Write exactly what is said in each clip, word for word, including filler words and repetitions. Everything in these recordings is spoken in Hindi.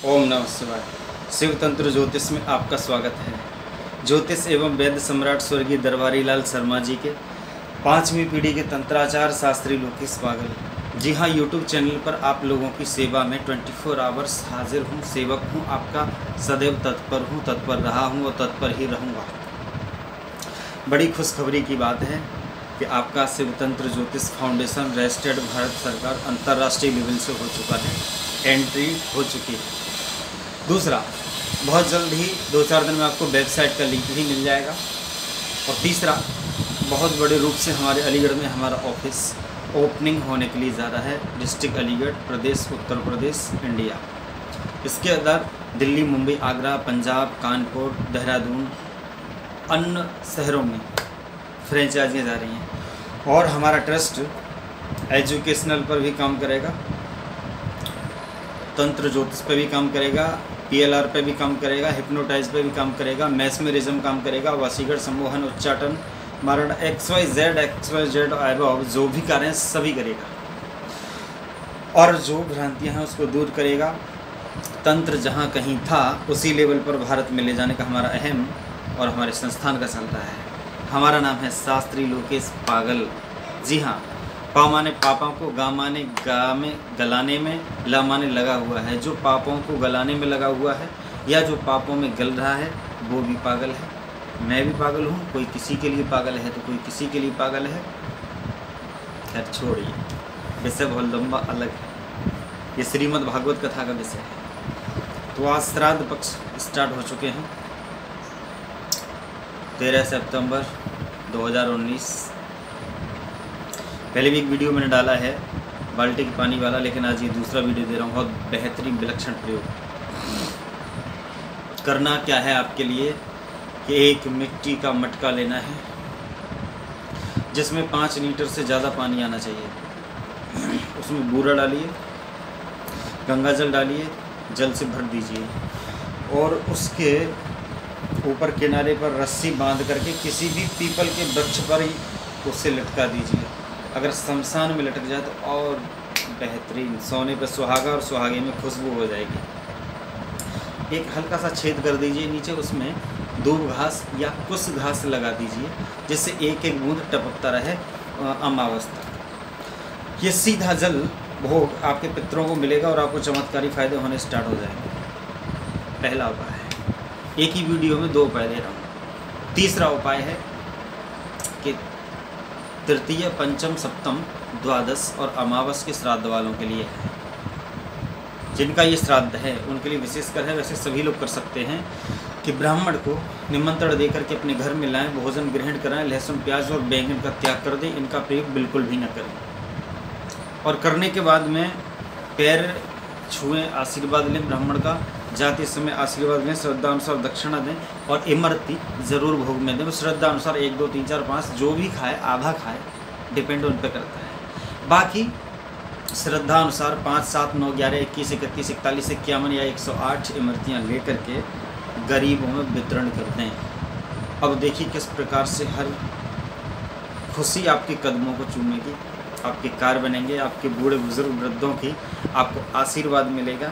ओम नमः शिवाय। शिव तंत्र ज्योतिष में आपका स्वागत है। ज्योतिष एवं वैद्य सम्राट स्वर्गीय दरबारी लाल शर्मा जी के पांचवी पीढ़ी के तंत्राचार्य शास्त्री लोकेश पागल। जी हाँ, यूट्यूब चैनल पर आप लोगों की सेवा में चौबीस आवर्स हाजिर हूँ, सेवक हूँ, आपका सदैव तत्पर हूँ, तत्पर रहा हूँ और तत्पर ही रहूँगा। बड़ी खुशखबरी की बात है कि आपका शिव तंत्र ज्योतिष फाउंडेशन रजिस्टर्ड भारत सरकार अंतर्राष्ट्रीय लेवल से हो चुका है, एंट्री हो चुकी है। दूसरा, बहुत जल्द ही दो चार दिन में आपको वेबसाइट का लिंक भी मिल जाएगा। और तीसरा, बहुत बड़े रूप से हमारे अलीगढ़ में हमारा ऑफिस ओपनिंग होने के लिए जा रहा है। District Aligarh, Pradesh Uttar Pradesh, India. इसके अंदर दिल्ली, मुंबई, आगरा, पंजाब, कानपुर, देहरादून, अन्य शहरों में फ्रेंचाइजियाँ जा रही हैं। और हमारा ट्रस्ट एजुकेशनल पर भी काम करेगा, तंत्र ज्योतिष पे भी काम करेगा, पीएलआर पे भी काम करेगा, हिप्नोटाइज पे भी काम करेगा, मैस्मरिज्म काम करेगा, वशीकरण, सम्मोहन, उच्चाटन, मारण, X Y Z X Y Z above जो भी कार्य हैं सभी करेगा। और जो भ्रांतियां हैं उसको दूर करेगा। तंत्र जहां कहीं था उसी लेवल पर भारत में ले जाने का हमारा अहम और हमारे संस्थान का चलता है। हमारा नाम है शास्त्री लोकेश पागल। जी हाँ, पा माने पापों को, गा माने गा में गलाने में, ला माने लगा हुआ है। जो पापों को गलाने में लगा हुआ है या जो पापों में गल रहा है वो भी पागल है। मैं भी पागल हूँ, कोई किसी के लिए पागल है तो कोई किसी के लिए पागल है। खैर छोड़िए, विषय बहुत लंबा अलग है, ये श्रीमद् भागवत कथा का विषय है। तो आज श्राद्ध पक्ष स्टार्ट हो चुके हैं। तेरह सितंबर दो हज़ार उन्नीस। पहले भी एक वीडियो मैंने डाला है बाल्टी के पानी वाला, लेकिन आज ये दूसरा वीडियो दे रहा हूँ। बहुत बेहतरीन विलक्षण प्रयोग। करना क्या है आपके लिए कि एक मिट्टी का मटका लेना है जिसमें पाँच लीटर से ज़्यादा पानी आना चाहिए। उसमें बूरा डालिए, गंगा जल डालिए, जल से भर दीजिए और उसके ऊपर किनारे पर रस्सी बांध करके किसी भी पीपल के वृक्ष पर ही उससे लटका दीजिए। अगर शमशान में लटक जाए तो और बेहतरीन, सोने पर सुहागा और सुहागे में खुशबू हो जाएगी। एक हल्का सा छेद कर दीजिए नीचे, उसमें दूब घास या कुश घास लगा दीजिए जिससे एक एक बूंद टपकता रहे अमावस तक। ये सीधा जल भोग आपके पितरों को मिलेगा और आपको चमत्कारी फायदे होने स्टार्ट हो जाएंगे। पहला उपाय है, एक ही वीडियो में दो उपाय दे रहा हूँ। तीसरा उपाय है कि तृतीय, पंचम, सप्तम, द्वादश और अमावस के श्राद्ध वालों के लिए है। जिनका ये श्राद्ध है उनके लिए विशेषकर है, वैसे सभी लोग कर सकते हैं कि ब्राह्मण को निमंत्रण देकर के अपने घर में लाएं, भोजन ग्रहण कराएं, लहसुन प्याज और बैंगन का त्याग कर दें। इनका प्रयोग बिल्कुल भी न करें। और करने के बाद में पैर छुएं, आशीर्वाद लें ब्राह्मण का, जाते समय आशीर्वाद लें, श्रद्धानुसार दक्षिणा दें और इमरती ज़रूर भोग में दें। श्रद्धानुसार एक दो तीन चार पाँच जो भी खाए, आधा खाए, डिपेंड उन पर करता है। बाकी श्रद्धा अनुसार पाँच, सात, नौ, ग्यारह, इक्कीस, इकतीस, इकतालीस, इक्यावन या एक सौ आठ इमरतियाँ ले करके गरीबों में वितरण करते हैं। अब देखिए किस प्रकार से हर खुशी आपके कदमों को चूमेगी, आपके कार बनेंगे, आपके बूढ़े बुजुर्ग वृद्धों की आपको आशीर्वाद मिलेगा।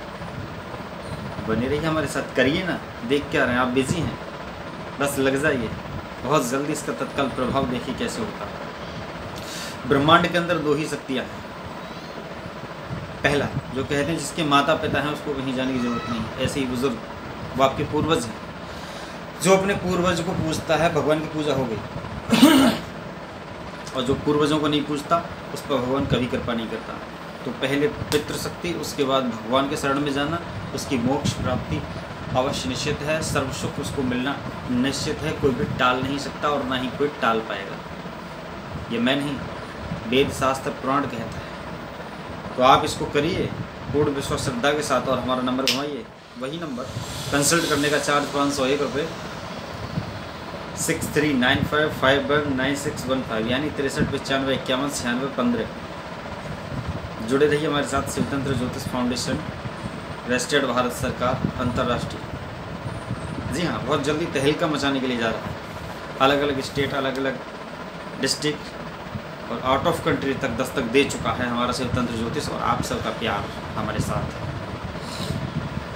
बने रहिए हमारे साथ, करिए ना, देख क्या रहे हैं, आप बिजी हैं, बस लग जाइए। बहुत जल्दी इसका तत्काल प्रभाव देखिए कैसे होता है। ब्रह्मांड के अंदर दो ही शक्तियाँ हैं। पहला, जो कहते हैं जिसके माता पिता हैं उसको कहीं जाने की जरूरत नहीं, ऐसे ही बुजुर्ग, वो आपके पूर्वज हैं। जो अपने पूर्वज को पूजता है भगवान की पूजा हो गई, और जो पूर्वजों को नहीं पूजता उस पर भगवान कभी कृपा नहीं करता। तो पहले पितृशक्ति, उसके बाद भगवान के शरण में जाना, उसकी मोक्ष प्राप्ति अवश्य निश्चित है। सर्व सुख उसको मिलना निश्चित है, कोई भी टाल नहीं सकता और ना ही कोई टाल पाएगा। ये मैं नहीं, वेद शास्त्र पुराण कहता है। तो आप इसको करिए पूर्ण विश्वास श्रद्धा के साथ और हमारा नंबर घुमाइए, वही नंबर। कंसल्ट करने का चार्ज पाँच सौ एक रुपये, six three nine five five one nine six one five यानी तिरसठ पचानवे इक्यावन छियानवे पंद्रह। जुड़े रहिए हमारे साथ। शिव तंत्र ज्योतिष फाउंडेशन रजिस्टर्ड भारत सरकार अंतर्राष्ट्रीय। जी हाँ, बहुत जल्दी तहलका मचाने के लिए जा रहा है। अलग अलग स्टेट, अलग अलग डिस्ट्रिक्ट और आउट ऑफ कंट्री तक दस्तक दे चुका है हमारा शिव तंत्र ज्योतिष, और आप सबका प्यार हमारे साथ है।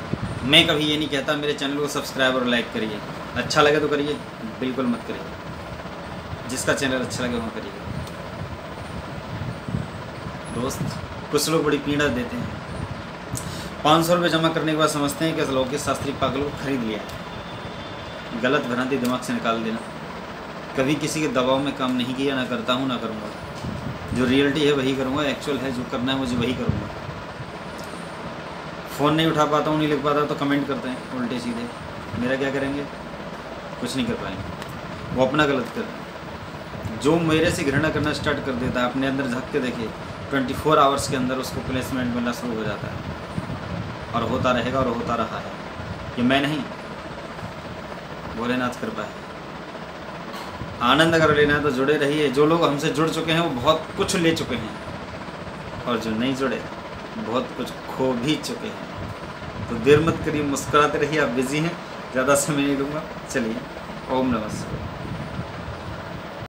मैं कभी ये नहीं कहता मेरे चैनल को सब्सक्राइब और लाइक करिए, अच्छा लगे तो करिए, बिल्कुल मत करिए। जिसका चैनल अच्छा लगे वहाँ करिए। दोस्त कुछ लोग बड़ी पीड़ा देते हैं, पाँच सौ रुपये जमा करने के बाद समझते हैं कि लौकिक शास्त्री पागलों को खरीद लिया है। गलत भ्रांति दिमाग से निकाल देना। कभी किसी के दबाव में काम नहीं किया, ना करता हूँ ना करूँगा। जो रियलिटी है वही करूँगा, एक्चुअल है जो करना है मुझे वही करूँगा। फ़ोन नहीं उठा पाता हूँ, नहीं लिख पाता तो कमेंट करते हैं उल्टे सीधे, मेरा क्या करेंगे? कुछ नहीं कर पाएंगे। वो अपना गलत कर रहे हैं। जो मेरे से घृणा करना स्टार्ट कर देता है, अपने अंदर झाँक के देखिए, ट्वेंटी फोर आवर्स के अंदर उसको प्लेसमेंट मिलना शुरू हो जाता है, और होता रहेगा और होता रहा है। ये मैं नहीं, भोलेनाथ कृपा है। आनंद अगर लेना है तो जुड़े रहिए। जो लोग हमसे जुड़ चुके हैं वो बहुत कुछ ले चुके हैं, और जो नहीं जुड़े बहुत कुछ खो भी चुके हैं। तो देर मत करिए, मुस्कुराते रहिए। आप बिजी हैं, ज़्यादा समय नहीं लूँगा। चलिए, ओम नमः शिवाय।